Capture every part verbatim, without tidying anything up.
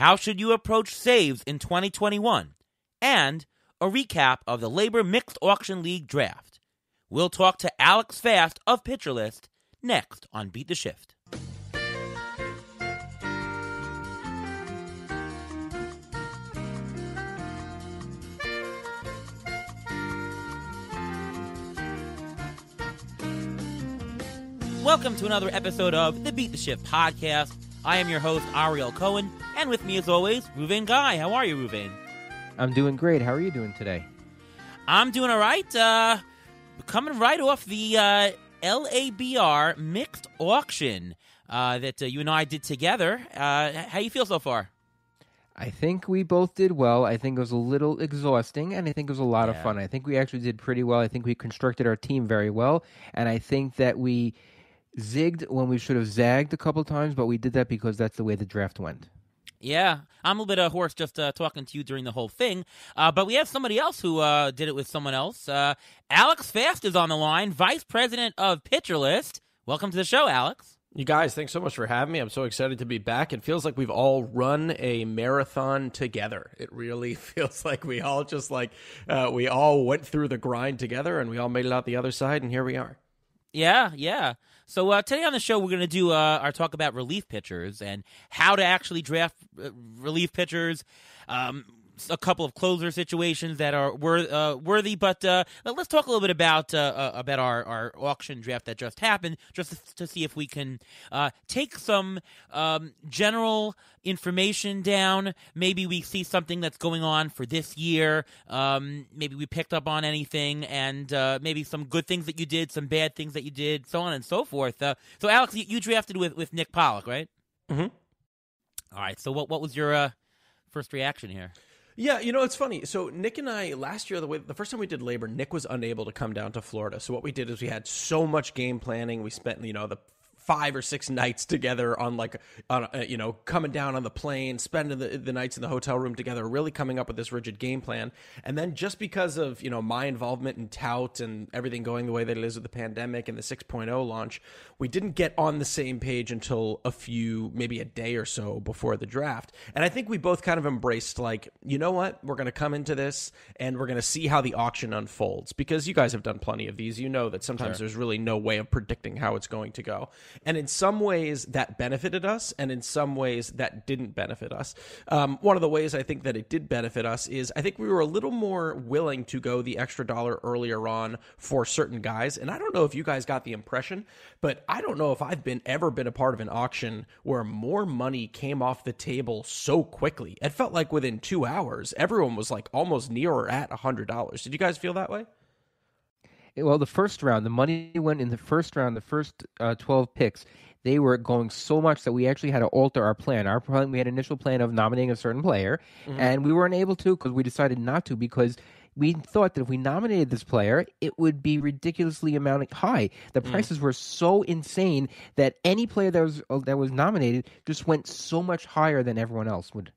how should you approach saves in twenty twenty-one, and a recap of the L A B R Mixed Auction League draft. We'll talk to Alex Fast of Pitcher List next on Beat the Shift. Welcome to another episode of the Beat the Shift podcast. I am your host, Ariel Cohen, and with me as always, Ruvain Guy. How are you, Ruvain? I'm doing great. How are you doing today? I'm doing all right. Uh, coming right off the uh, L A B R Mixed Auction uh, that uh, you and I did together. Uh, how you feel so far? I think we both did well. I think it was a little exhausting, and I think it was a lot yeah. of fun. I think we actually did pretty well. I think we constructed our team very well, and I think that we zigged when we should have zagged a couple times, but we did that because that's the way the draft went. Yeah, I'm a little bit uh, hoarse just uh, talking to you during the whole thing, uh, but we have somebody else who uh, did it with someone else. Uh, Alex Fast is on the line, Vice President of Pitcher List. Welcome to the show, Alex. You guys, thanks so much for having me. I'm so excited to be back. It feels like we've all run a marathon together. It really feels like we all just like, uh, we all went through the grind together and we all made it out the other side, and here we are. Yeah, yeah. So uh, today on the show, we're going to do uh, our talk about relief pitchers and how to actually draft uh, relief pitchers, um, a couple of closer situations that are wor- uh, worthy. But uh, let's talk a little bit about uh, uh, about our, our auction draft that just happened, just to see if we can uh, take some um, general information down. Maybe we see something that's going on for this year. Um, maybe we picked up on anything, and uh, maybe some good things that you did, some bad things that you did, so on and so forth. Uh, so, Alex, you, you drafted with, with Nick Pollock, right? Mm-hmm. All right. So, what what was your uh, first reaction here? Yeah, you know, it's funny. So Nick and I, last year, the way the first time we did L A B R, Nick was unable to come down to Florida. So what we did is we had so much game planning. We spent, you know, the five or six nights together on like, on uh, you know, coming down on the plane, spending the, the nights in the hotel room together, really coming up with this rigid game plan. And then just because of, you know, my involvement in Tout and everything going the way that it is with the pandemic and the six point oh launch, we didn't get on the same page until a few, maybe a day or so before the draft. And I think we both kind of embraced like, you know what, we're going to come into this and we're going to see how the auction unfolds, because you guys have done plenty of these. You know that sometimes Sure. there's really no way of predicting how it's going to go. And in some ways that benefited us, and in some ways that didn't benefit us. Um, one of the ways I think that it did benefit us is I think we were a little more willing to go the extra dollar earlier on for certain guys. And I don't know if you guys got the impression, but I don't know if I've been ever been a part of an auction where more money came off the table so quickly. It felt like within two hours, everyone was like almost near or at one hundred dollars. Did you guys feel that way? Well, the first round, the money went in the first round, the first uh, twelve picks. They were going so much that we actually had to alter our plan. Our plan, we had an initial plan of nominating a certain player, mm-hmm. and we weren't able to because we decided not to, because we thought that if we nominated this player, it would be ridiculously amounting high. The mm. prices were so insane that any player that was uh, that was nominated just went so much higher than everyone else would.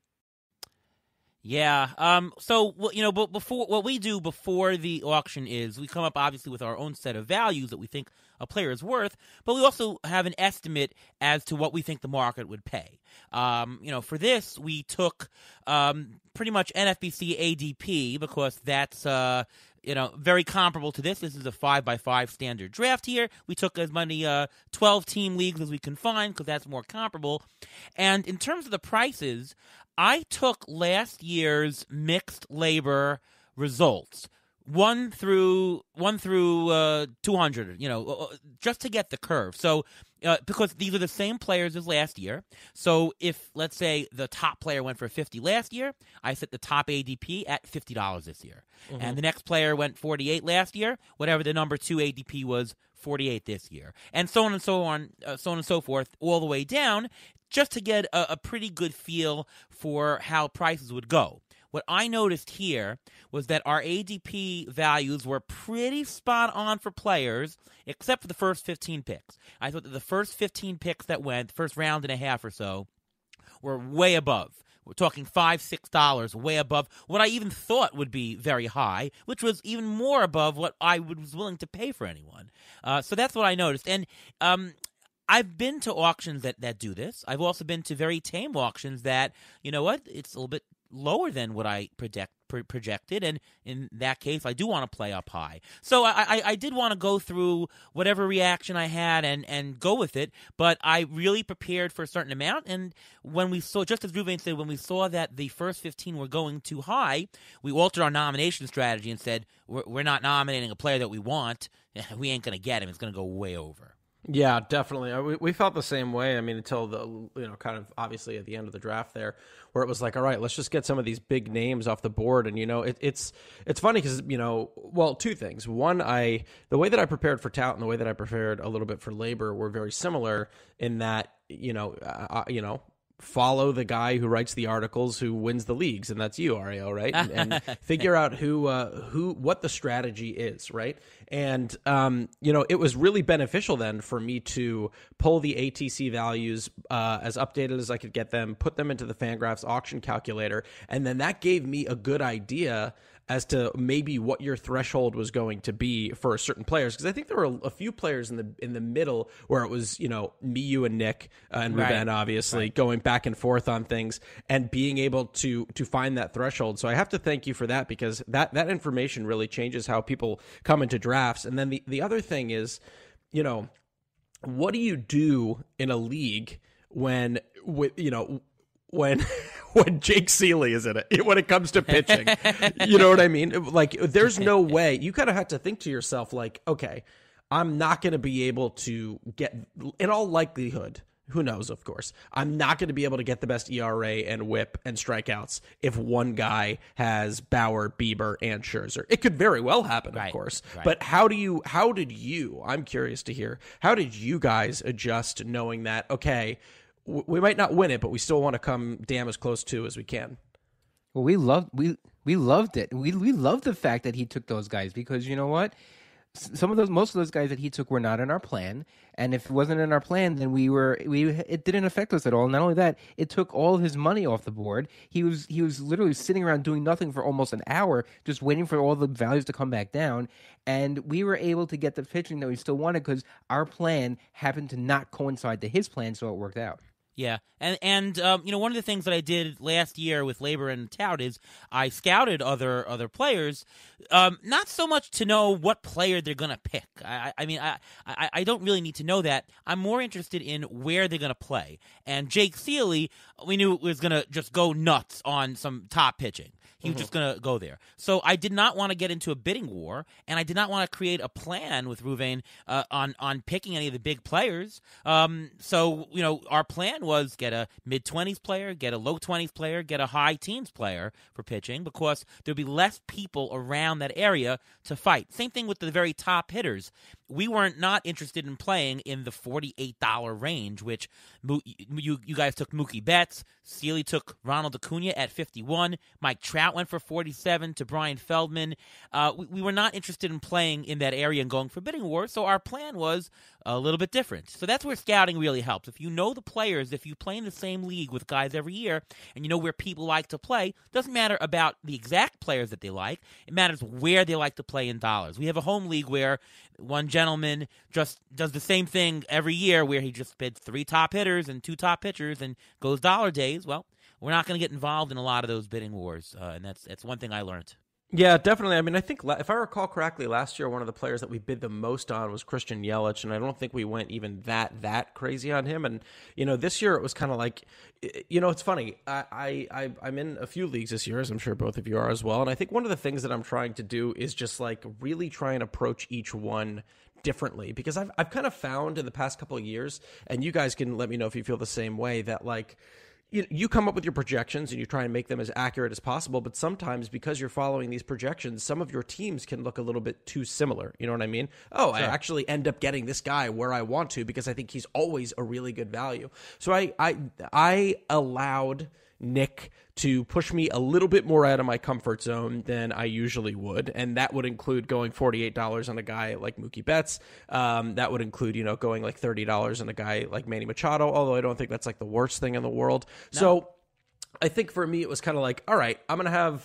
Yeah. Um. So, you know, but before what we do before the auction is we come up obviously with our own set of values that we think a player is worth, but we also have an estimate as to what we think the market would pay. Um. You know, for this we took um pretty much N F B C A D P because that's uh. You know, very comparable to this. This is a five by five standard draft here. We took as many uh, twelve-team leagues as we can find because that's more comparable. And in terms of the prices, I took last year's mixed labor results, one through one through uh, two hundred. You know, just to get the curve. So. Uh, because these are the same players as last year. So if, let's say, the top player went for fifty last year, I set the top A D P at fifty dollars this year. Mm-hmm. And the next player went forty-eight last year, whatever the number two A D P was, forty-eight this year. And so on and so on, uh, so on and so forth, all the way down, just to get a, a pretty good feel for how prices would go. What I noticed here was that our A D P values were pretty spot on for players, except for the first fifteen picks. I thought that the first fifteen picks that went, the first round and a half or so, were way above. We're talking five, six dollars, way above what I even thought would be very high, which was even more above what I was willing to pay for anyone. Uh, so that's what I noticed. And um, I've been to auctions that, that do this. I've also been to very tame auctions that, you know what, it's a little bit lower than what I project, pro- projected, and in that case, I do want to play up high. So I, I, I did want to go through whatever reaction I had and, and go with it, but I really prepared for a certain amount, and when we saw, just as Ruvain said, when we saw that the first fifteen were going too high, we altered our nomination strategy and said, we're, we're not nominating a player that we want. We ain't going to get him. It's going to go way over. Yeah, definitely. We, we felt the same way. I mean, until the, you know, kind of obviously at the end of the draft there, where it was like, all right, let's just get some of these big names off the board. And, you know, it, it's, it's funny because, you know, well, two things. One, I, the way that I prepared for Tout and the way that I prepared a little bit for Labor were very similar in that, you know, uh, you know, follow the guy who writes the articles who wins the leagues, and that's you, Ariel, right? And, and figure out who uh, who what the strategy is, right? And um, you know, it was really beneficial then for me to pull the A T C values uh, as updated as I could get them, put them into the Fangraphs auction calculator, and then that gave me a good idea as to maybe what your threshold was going to be for certain players, because I think there were a few players in the in the middle where it was, you know, me, you, and Nick uh, and Right. Ruben, obviously Right. going back and forth on things and being able to to find that threshold. So I have to thank you for that, because that that information really changes how people come into drafts. And then the the other thing is, you know, what do you do in a league when with you know when when Jake Seeley is in it, when it comes to pitching? You know what I mean? Like, there's no way. You kind of have to think to yourself, like, okay, I'm not going to be able to get, in all likelihood, who knows, of course, I'm not going to be able to get the best E R A and whip and strikeouts if one guy has Bauer, Bieber, and Scherzer. It could very well happen, Right, of course. right. But how do you, how did you, I'm curious to hear, how did you guys adjust knowing that, okay, w- we might not win it, but we still want to come damn as close to as we can? Well, we loved we we loved it. We we loved the fact that he took those guys, because you know what? S- Some of those, most of those guys that he took were not in our plan, and if it wasn't in our plan, then we were we it didn't affect us at all. Not only that, it took all of his money off the board. He was he was literally sitting around doing nothing for almost an hour, just waiting for all the values to come back down, and we were able to get the pitching that we still wanted because our plan happened to not coincide to his plan, so it worked out. Yeah, and and um, you know, one of the things that I did last year with Labor and Tout is I scouted other other players, um, not so much to know what player they're gonna pick. I, I mean, I, I I don't really need to know that. I'm more interested in where they're gonna play. And Jake Seeley, we knew was gonna just go nuts on some top pitching. He was just going to go there. So I did not want to get into a bidding war, and I did not want to create a plan with Ruvain uh, on, on picking any of the big players. Um, so, you know, our plan was get a mid-twenties player, get a low-twenties player, get a high-teens player for pitching, because there'd be less people around that area to fight. Same thing with the very top hitters. We weren't not interested in playing in the forty-eight dollars range, which you, you you guys took Mookie Betts. Seeley took Ronald Acuna at fifty-one. Mike Trout went for forty-seven to Brian Feldman. Uh, we, we were not interested in playing in that area and going for bidding wars, so our plan was a little bit different. So that's where scouting really helps. If you know the players, if you play in the same league with guys every year, and you know where people like to play, doesn't matter about the exact players that they like. It matters where they like to play in dollars. We have a home league where one gentleman just does the same thing every year, where he just bids three top hitters and two top pitchers and goes dollar days. Well, we're not going to get involved in a lot of those bidding wars, uh, and that's that's one thing I learned. Yeah, definitely. I mean, I think la- if I recall correctly, last year one of the players that we bid the most on was Christian Yelich, and I don't think we went even that that crazy on him. And you know, this year it was kind of like, you know, it's funny. I, I I'm in a few leagues this year, as I'm sure both of you are as well. And I think one of the things that I'm trying to do is just like really try and approach each one differently, because I've I've kind of found in the past couple of years, and you guys can let me know if you feel the same way, that like, You, you come up with your projections and you try and make them as accurate as possible, but sometimes because you're following these projections, some of your teams can look a little bit too similar. You know what I mean? Oh, sure. I actually end up getting this guy where I want to because I think he's always a really good value. So I I, I allowed Nick to push me a little bit more out of my comfort zone than I usually would, and that would include going forty-eight dollars on a guy like Mookie Betts. Um, that would include, you know, going like thirty dollars on a guy like Manny Machado, although I don't think that's like the worst thing in the world. No. So I think for me it was kind of like, all right, I'm going to have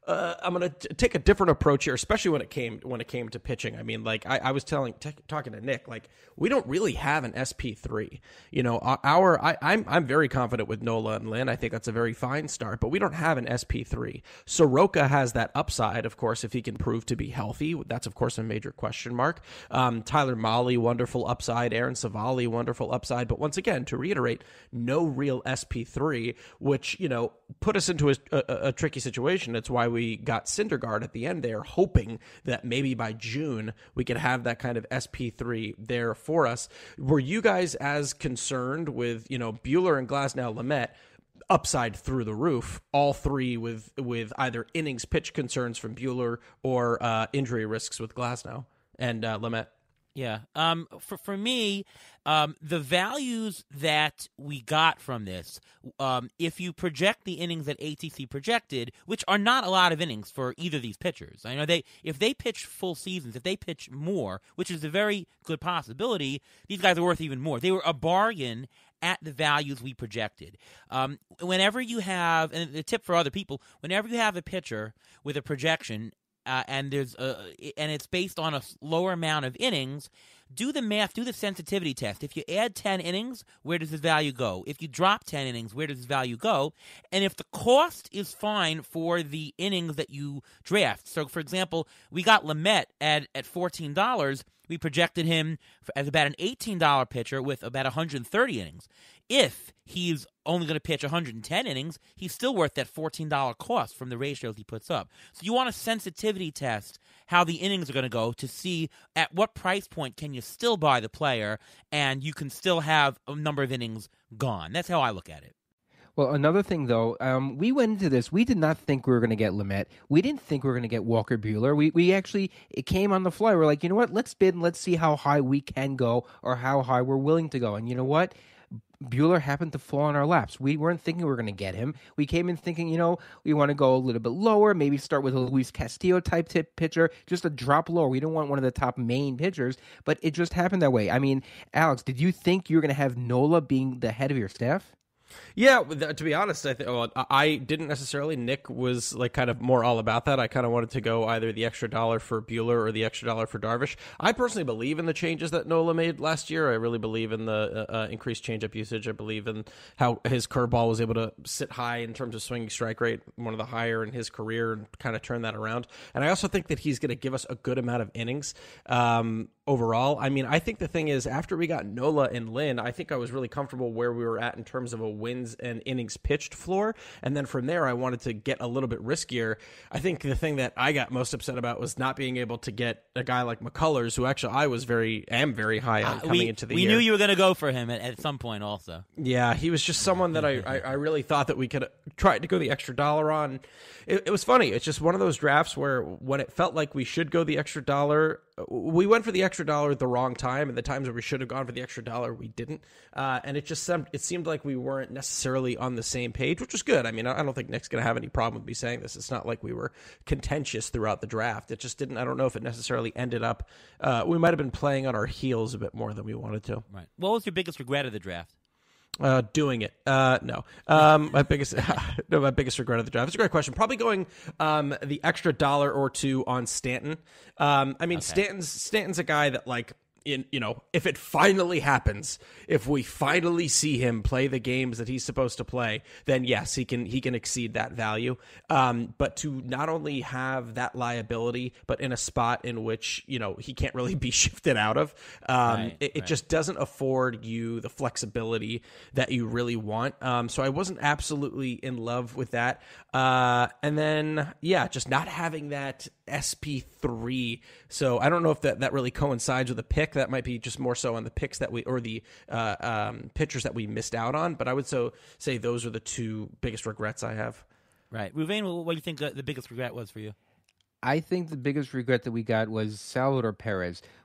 Uh, I'm gonna t- take a different approach here, especially when it came when it came to pitching. I mean, like I, I was telling, t- talking to Nick, like we don't really have an S P three. You know, our I, I'm I'm very confident with Nola and Lynn. I think that's a very fine start, but we don't have an S P three. Soroka has that upside, of course, if he can prove to be healthy. That's of course a major question mark. Um, Tyler Mahle, wonderful upside. Aaron Savali, wonderful upside. But once again, to reiterate, no real S P three, which you know put us into a, a, a tricky situation. It's why we got Syndergaard at the end there, hoping that maybe by June we could have that kind of S P three there for us. Were you guys as concerned with, you know, Buehler and Glasnow Lamet upside through the roof, all three with with either innings pitch concerns from Buehler or uh, injury risks with Glasnow and uh, Lamet? Yeah. Um, for, for me, um, the values that we got from this, um, if you project the innings that A T C projected, which are not a lot of innings for either of these pitchers. I know they, if they pitch full seasons, if they pitch more, which is a very good possibility, these guys are worth even more. They were a bargain at the values we projected. Um, whenever you have, and the tip for other people, whenever you have a pitcher with a projection, Uh, and there's a, and it's based on a lower amount of innings, do the math, do the sensitivity test. If you add ten innings, where does this value go? If you drop ten innings, where does this value go? And if the cost is fine for the innings that you draft. So, for example, we got Lamet at, at fourteen dollars. We projected him as about an eighteen dollars pitcher with about one hundred thirty innings. If he's only going to pitch one hundred ten innings, he's still worth that fourteen dollars cost from the ratios he puts up. So you want a sensitivity test how the innings are going to go to see at what price point can you still buy the player and you can still have a number of innings gone. That's how I look at it. Well, another thing, though, um, we went into this. We did not think we were going to get Lamet. We didn't think we were going to get Walker Buehler. We we actually, it came on the fly. We're like, you know what? Let's bid and let's see how high we can go or how high we're willing to go. And you know what? Buehler happened to fall in our laps. We weren't thinking we were going to get him. We came in thinking, you know, we want to go a little bit lower, maybe start with a Luis Castillo type tip pitcher, just a drop lower. We don't want one of the top main pitchers, but it just happened that way. I mean, Alex, did you think you were going to have Nola being the head of your staff? Yeah, to be honest, I th- well, I didn't necessarily. Nick was like kind of more all about that. I kind of wanted to go either the extra dollar for Buehler or the extra dollar for Darvish. I personally believe in the changes that Nola made last year. I really believe in the uh, increased changeup usage. I believe in how his curveball was able to sit high in terms of swinging strike rate, one of the higher in his career, and kind of turn that around. And I also think that he's going to give us a good amount of innings um, overall. I mean, I think the thing is, after we got Nola and Lynn, I think I was really comfortable where we were at in terms of a wins and innings pitched floor. And then from there, I wanted to get a little bit riskier. I think the thing that I got most upset about was not being able to get a guy like McCullers, who actually I was very, am very high on coming we, into the we year. We knew you were going to go for him at, at some point also. Yeah, he was just someone that I, I, I really thought that we could try to go the extra dollar on. It, it was funny. It's just one of those drafts where when it felt like we should go the extra dollar, we went for the extra dollar at the wrong time, and the times where we should have gone for the extra dollar, we didn't. Uh, and it just seemed, it seemed like we weren't necessarily on the same page, which was good. I mean, I don't think Nick's going to have any problem with me saying this. It's not like we were contentious throughout the draft. It just didn't. I don't know if it necessarily ended up. Uh, we might have been playing on our heels a bit more than we wanted to. Right. What was your biggest regret of the draft? Uh, doing it. Uh, no. Um, my biggest, no, my biggest regret of the draft. It's a great question. Probably going, um, the extra dollar or two on Stanton. Um, I mean, okay. Stanton's, Stanton's a guy that like, in, you know, if it finally happens, if we finally see him play the games that he's supposed to play, then yes, he can, he can exceed that value. Um, but to not only have that liability, but in a spot in which, you know, he can't really be shifted out of, um, right, it, it right. just doesn't afford you the flexibility that you really want. Um, so I wasn't absolutely in love with that. Uh, and then, yeah, just not having that S P three. So I don't know if that, that really coincides with a pick. That might be just more so on the picks that we, or the uh, um, pitchers that we missed out on. But I would so say those are the two biggest regrets I have. Right. Ruvain, what do you think the biggest regret was for you? I think the biggest regret that we got was Salvador Perez.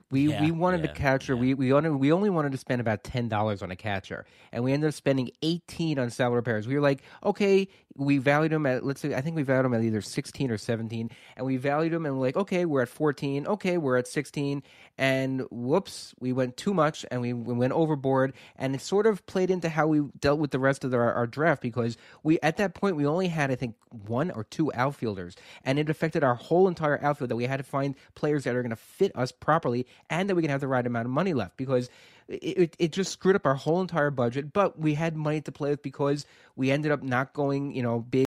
We Yeah, we wanted yeah, a catcher. yeah. We we only we only wanted to spend about ten dollars on a catcher, and we ended up spending eighteen on Salvador Perez. We were like, okay, we valued him at let's say I think we valued him at either sixteen or seventeen, and we valued him and we're like, okay, we're at fourteen, okay, we're at sixteen, and whoops, we went too much and we, we went overboard, and it sort of played into how we dealt with the rest of the, our, our draft because we at that point we only had I think one or two outfielders, and it affected our whole entire outfield that we had to find players that are going to fit us properly and that we can have the right amount of money left because it, it, it just screwed up our whole entire budget. But we had money to play with because we ended up not going, you know, big